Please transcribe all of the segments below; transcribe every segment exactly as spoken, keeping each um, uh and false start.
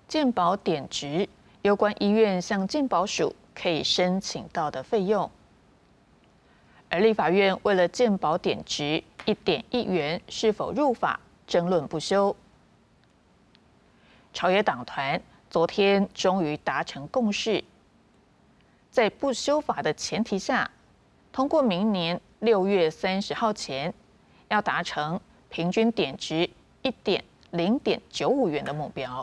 健保点值，有关医院向健保署可以申请到的费用。而立法院为了健保点值一点一元是否入法，争论不休。朝野党团昨天终于达成共识，在不修法的前提下，通过明年六月三十号前，要达成平均点值一点零点九五元的目标。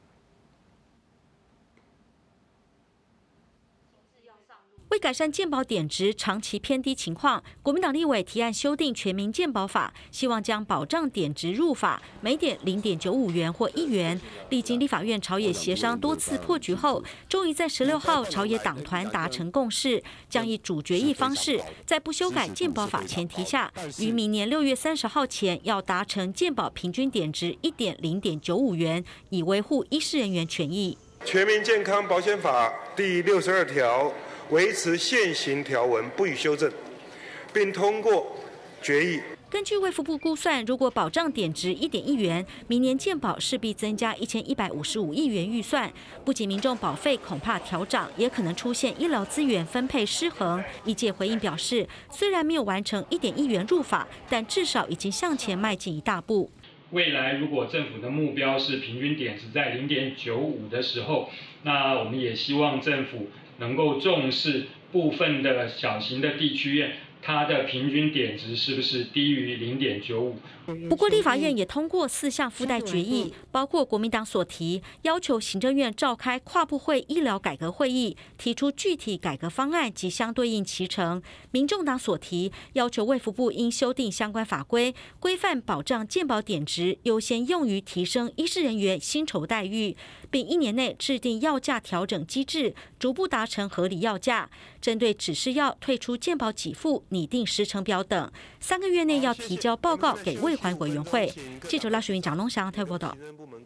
为改善健保点值长期偏低情况，国民党立委提案修订全民健保法，希望将保障点值入法，每点零点九五元或一元。历经立法院朝野协商多次破局后，终于在十六号朝野党团达成共识，将以主决议方式，在不修改健保法前提下，于明年六月三十号前要达成健保平均点值一点零点九五元，以维护医事人员权益。 全民健康保险法第六十二条。维持现行条文不予修正，并通过决议。 根据卫福部估算，如果保障点值一点一元，明年健保势必增加一千一百五十五亿元预算。不仅民众保费恐怕调涨，也可能出现医疗资源分配失衡。医界回应表示，虽然没有完成一点一元入法，但至少已经向前迈进一大步。 未来如果政府的目标是平均点值在零点九五的时候，那我们也希望政府能够重视部分的小型的地区院，它的平均点值是不是低于零点九五？ 不过，立法院也通过四项附带决议，包括国民党所提要求行政院召开跨部会医疗改革会议，提出具体改革方案及相对应期程；民众党所提要求卫福部应修订相关法规，规范保障健保点值优先用于提升医事人员薪酬待遇，并一年内制定药价调整机制，逐步达成合理药价。针对指示药退出健保给付、拟定时程表等，三个月内要提交报告给卫环委员会。记者赖淑云、蒋龙祥台报道。